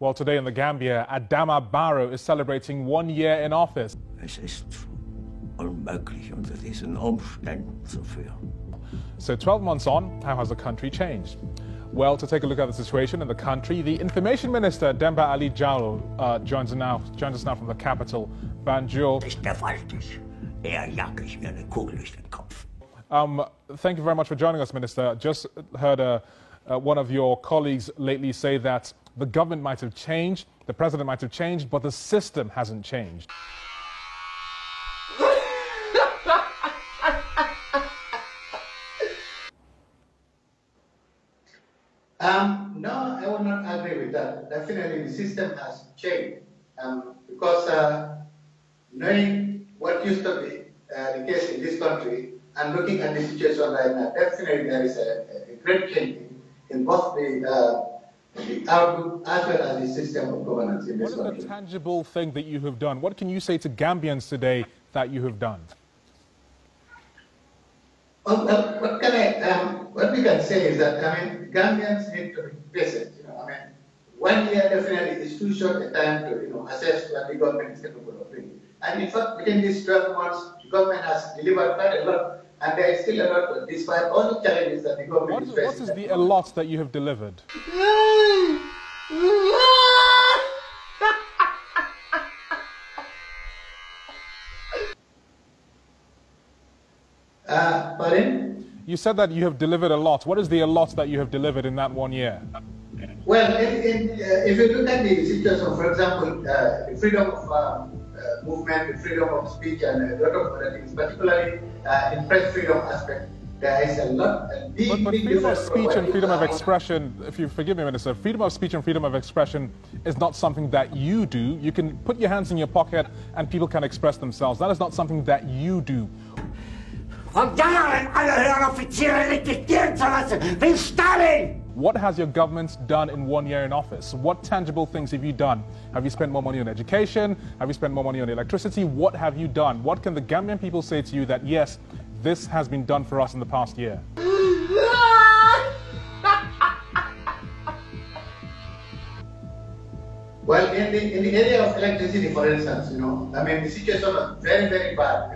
Well, today in the Gambia, Adama Barrow is celebrating 1 year in office. Es ist unmöglich unter diesen Umständen zu führen. So 12 months on, how has the country changed? Well, to take a look at the situation in the country, the Information Minister, Demba Ali Jallow, joins us now from the capital, Banjul. Ist gewaltig. Jag ich mir eine Kugel durch den Kopf. Thank you very much for joining us, Minister. Just heard one of your colleagues lately say that the government might have changed, the president might have changed, but the system hasn't changed. No, I would not agree with that. Definitely the system has changed because knowing what used to be the case in this country and looking at the situation right now, definitely there is a great change in both the outlook as well as the system of governance in this country. What is the tangible thing that you have done? What can you say to Gambians today that you have done? Well, what we can say is that, Gambians need to be patient. 1 year definitely is too short a time to, assess what the government is capable of doing. And in fact, within these 12 months, the government has delivered quite a lot, and there is still a lot, despite all the challenges that the government is facing. What is the a lot that you have delivered? Pardon? You said that you have delivered a lot. What is the a lot that you have delivered in that 1 year? Well, if you look at the situation, for example, the freedom of movement, the freedom of speech, and a lot of other things, particularly in press freedom aspect, there is a lot. But freedom of speech and freedom of expression, if you forgive me, Minister, freedom of speech and freedom of expression is not something that you do. You can put your hands in your pocket and people can express themselves. That is not something that you do. Von Jahren alle höheren Offiziere rekrutieren zu lassen, wie Stalin! What has your government done in 1 year in office? What tangible things have you done? Have you spent more money on education? Have you spent more money on electricity? What have you done? What can the Gambian people say to you that, yes, this has been done for us in the past year? Well, in the area of electricity, for instance, the situation was very, very bad.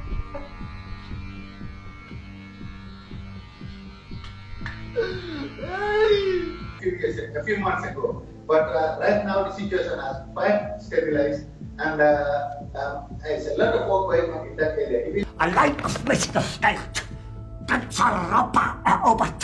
A few months ago, but right now the situation has quite stabilized, and there's a lot of work going on in that area. Allein auf mich gestellt, ganz Europa erobert.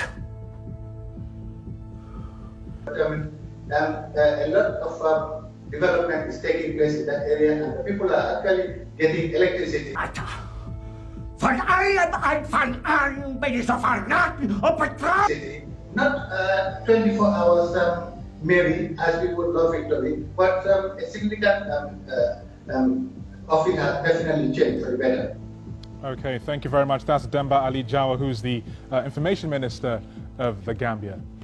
A lot of development is taking place in that area, and the people are actually getting electricity. Von allem Anfang an bin ich so verraten und betraut. Not 24 hours maybe as we would love it to be, but a significant of it has definitely changed for the better. Okay, thank you very much. That's Demba Ali Jallow, who's the Information Minister of the Gambia.